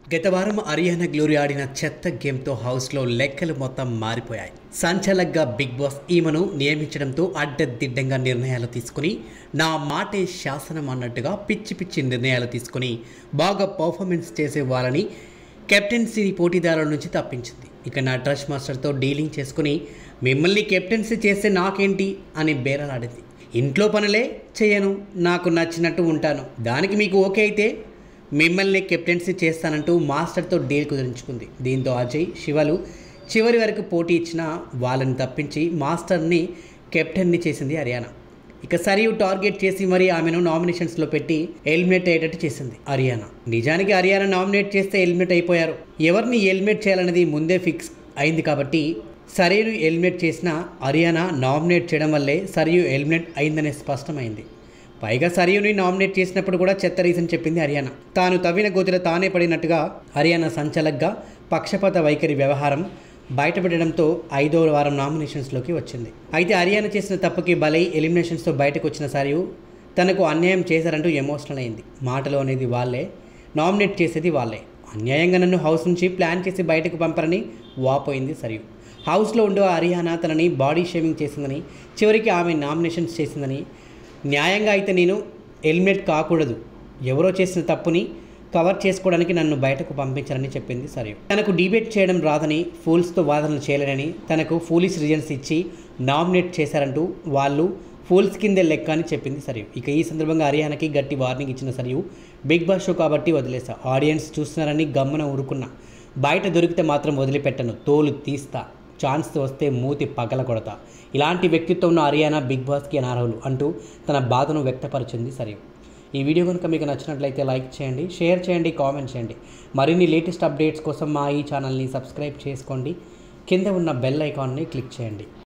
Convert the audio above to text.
గత వారం అరియానా గ్లోరీ ఆడిన చెత్త గేమ్తో హౌస్లో లెక్కలు మొత్తం మారిపోయాయి. సంచలనంగా బిగ్ బాస్ ఈమెను నియమించడంతో అడ్డదిడ్డంగా నిర్ణయాలు తీసుకుని నా మాటే శాసనం అన్నట్టుగా పిచ్చి పిచ్చి నిర్ణయాలు తీసుకుని బాగా పర్ఫార్మెన్స్ చేసే వాళ్ళని కెప్టెన్సీ పోటీదారుల నుంచి తప్పించింది. ఇక నా ట్రష్ మాస్టర్తో డీలింగ్ చేసుకుని మిమ్మల్ని కెప్టెన్సీ చేస్తే నాకేంటి అని బేరలాడింది. ఇంట్లో పనులే చేయను, నాకు నచ్చినట్టు ఉంటాను, దానికి మీకు ఓకే అయితే మిమ్మల్ని కెప్టెన్సీ చేస్తానంటూ మాస్టర్తో డీల్ కుదిరించుకుంది. దీంతో అజయ్, శివలు చివరి వరకు పోటీ ఇచ్చిన వాళ్ళని తప్పించి మాస్టర్ని కెప్టెన్ని చేసింది అరియానా. ఇక సరియు టార్గెట్ చేసి మరి ఆమెను నామినేషన్స్లో పెట్టి ఎలిమినేట్ అయ్యేటట్టు చేసింది అరియానా. నిజానికి అరియానా నామినేట్ చేస్తే ఎలిమినేట్ అయిపోయారు. ఎవరిని ఎలిమినేట్ చేయాలనేది ముందే ఫిక్స్ అయింది కాబట్టి సరియును ఎలిమినేట్ చేసిన అరియానా నామినేట్ చేయడం వల్లే సరియు ఎలిమినేట్ అయిందనే స్పష్టమైంది. పైగా సరియుని నామినేట్ చేసినప్పుడు కూడా చెత్త రీజన్ చెప్పింది అరియానా. తాను తవ్విన గోతిలో తానే పడినట్టుగా అరియానా సంచలనంగా పక్షపాత వైఖరి వ్యవహారం బయటపెట్టడంతో 5వ వారం నామినేషన్స్లోకి వచ్చింది. అయితే అరియానా చేసిన తప్పుకి బలై ఎలిమినేషన్స్తో బయటకు వచ్చిన సరియు తనకు అన్యాయం చేశారంటూ ఎమోషనల్ అయింది. మాటలు అనేది వాళ్ళే, నామినేట్ చేసేది వాళ్ళే, అన్యాయంగా నన్ను హౌస్ నుంచి ప్లాన్ చేసి బయటకు పంపరని వాపోయింది సరియు. హౌస్లో ఉండే అరియానా తనని బాడీ షేమింగ్ చేసిందని, చివరికి ఆమె నామినేషన్స్ చేసిందని, న్యాయంగా అయితే నేను ఎలిమినేట్ కాకూడదు, ఎవరో చేసిన తప్పుని కవర్ చేసుకోవడానికి నన్ను బయటకు పంపించారని చెప్పింది సరియు. తనకు డిబేట్ చేయడం రాదని, ఫూల్స్తో వాదనలు చేయలేనని, తనకు ఫూలిష్ రీజన్స్ ఇచ్చి నామినేట్ చేశారంటూ వాళ్ళు ఫూల్స్ కిందే లెక్క అని చెప్పింది సరియు. ఇక ఈ సందర్భంగా అరియానాకి గట్టి వార్నింగ్ ఇచ్చిన సరియు, బిగ్ బాస్ షో కాబట్టి వదిలేసా, ఆడియన్స్ చూస్తున్నారని గమ్మున ఊరుకున్నా, బయట దొరికితే మాత్రం వదిలిపెట్టను, తోలు తీస్తా, ఛాన్స్ వస్తే మూతి పగల కొడతా, ఇలాంటి వ్యక్తిత్వం ఉన్న అరియానా బిగ్ బాస్కి అనర్హులు అంటూ తన బాధను వ్యక్తపరిచింది సరియు. ఈ వీడియో కనుక మీకు నచ్చినట్లయితే లైక్ చేయండి, షేర్ చేయండి, కామెంట్ చేయండి. మరిన్ని లేటెస్ట్ అప్డేట్స్ కోసం మా ఈ ఛానల్ని సబ్స్క్రైబ్ చేసుకోండి. కింద ఉన్న బెల్ ఐకాన్ని క్లిక్ చేయండి.